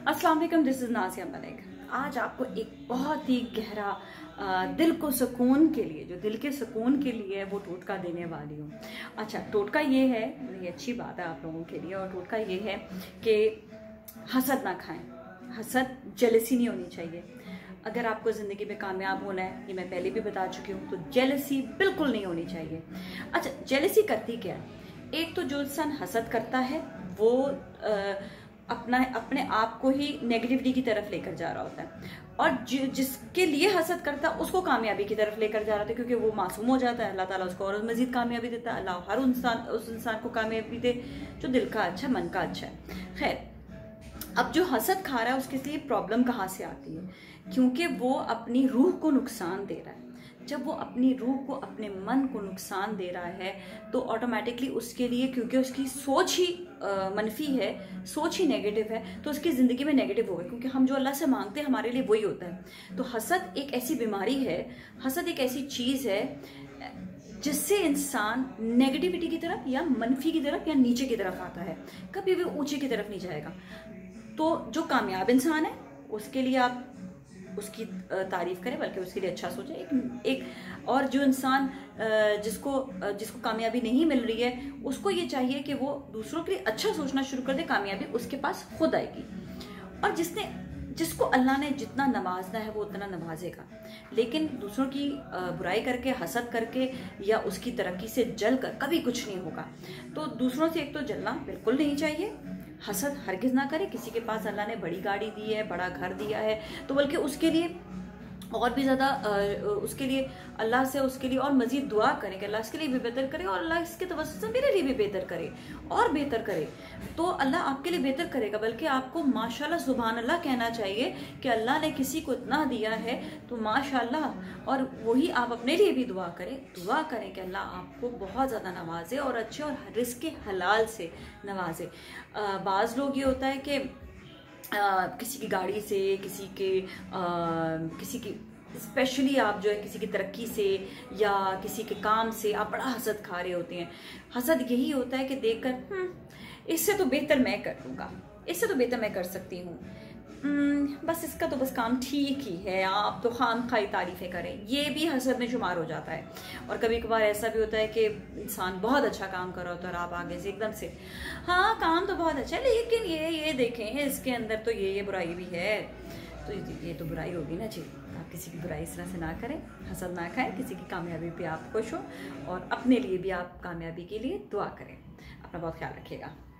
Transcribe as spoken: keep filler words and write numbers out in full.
अस्सलाम वालेकुम, this is Nazia Malik. आज आपको एक बहुत ही गहरा आ, दिल को सुकून के लिए, जो दिल के सुकून के लिए है, वो टोटका देने वाली हूँ। अच्छा, टोटका ये है, ये अच्छी बात है आप लोगों के लिए, और टोटका ये है कि हसद ना खाएं। हसद, जेलसी नहीं होनी चाहिए। अगर आपको ज़िंदगी में कामयाब होना है, ये मैं पहले भी बता चुकी हूँ, तो जेलसी बिल्कुल नहीं होनी चाहिए। अच्छा, जेलसी करती क्या है? एक तो जो इंसान हसद करता है वो आ, अपना अपने आप को ही नेगेटिविटी की तरफ लेकर जा रहा होता है, और जि, जिसके लिए हसद करता है उसको कामयाबी की तरफ लेकर जा रहा था, क्योंकि वो मासूम हो जाता है। अल्लाह ताला उसको और मजीद कामयाबी देता है। अल्लाह हर इंसान उस इंसान को कामयाबी दे जो दिल का अच्छा, मन का अच्छा है। खैर, अब जो हसद खा रहा है उसके लिए प्रॉब्लम कहाँ से आती है? क्योंकि वो अपनी रूह को नुकसान दे रहा है। जब वो अपनी रूह को, अपने मन को नुकसान दे रहा है, तो ऑटोमेटिकली उसके लिए, क्योंकि उसकी सोच ही मनफी है, सोच ही नेगेटिव है, तो उसकी ज़िंदगी में नेगेटिव होगा। क्योंकि हम जो अल्लाह से मांगते हैं हमारे लिए वही होता है। तो हसद एक ऐसी बीमारी है, हसद एक ऐसी चीज़ है जिससे इंसान नेगेटिविटी की तरफ या मनफी की तरफ या नीचे की तरफ आता है, कभी भी ऊंचे की तरफ नहीं जाएगा। तो जो कामयाब इंसान है उसके लिए आप उसकी तारीफ करें, बल्कि उसके लिए अच्छा सोचें। एक एक और जो इंसान जिसको जिसको कामयाबी नहीं मिल रही है, उसको ये चाहिए कि वो दूसरों के लिए अच्छा सोचना शुरू कर दे। कामयाबी उसके पास खुद आएगी। और जिसने जिसको अल्लाह ने जितना नवाजना है वो उतना नवाजेगा। लेकिन दूसरों की बुराई करके, हसद करके या उसकी तरक्की से जल कर कभी कुछ नहीं होगा। तो दूसरों से एक तो जलना बिल्कुल नहीं चाहिए, हसद हरगिज ना करे। किसी के पास अल्लाह ने बड़ी गाड़ी दी है, बड़ा घर दिया है, तो बल्कि उसके लिए और भी ज़्यादा उसके लिए अल्लाह से उसके लिए और मज़ीद दुआ करें कि अल्लाह इसके लिए भी बेहतर करे, और अल्लाह इसके तवज्जुह से मेरे लिए भी बेहतर करे और बेहतर करे। तो अल्लाह आपके लिए बेहतर करेगा। बल्कि आपको माशाल्लाह सुभान अल्लाह कहना चाहिए कि अल्लाह ने किसी को इतना दिया है तो माशाल्लाह। और वही आप अपने लिए भी दुआ करें, दुआ करें कि अल्लाह आपको बहुत ज़्यादा नवाजे और अच्छे और रिज़्क़ हलाल से नवाजे। बाज़ लोग ये होता है कि आ, किसी की गाड़ी से, किसी के आ, किसी की स्पेशली आप जो है किसी की तरक्की से या किसी के काम से आप बड़ा हसद खा रहे होते हैं। हसद यही होता है कि देखकर इससे तो बेहतर मैं कर लूँगा, इससे तो बेहतर मैं कर सकती हूँ, बस इसका तो बस काम ठीक ही है, आप तो खाम खाई तारीफ़ें करें, ये भी हसद में शुमार हो जाता है। और कभी कभार ऐसा भी होता है कि इंसान बहुत अच्छा काम कर रहा होता है और आप आगे से एकदम से, हाँ काम तो बहुत अच्छा है लेकिन ये ये देखें इसके अंदर तो ये ये बुराई भी है, तो ये तो बुराई होगी ना जी। आप किसी की बुराई इस तरह से ना करें, हसद ना खाएं, किसी की कामयाबी पे आप खुश हो और अपने लिए भी आप कामयाबी के लिए दुआ करें। अपना बहुत ख्याल रखिएगा।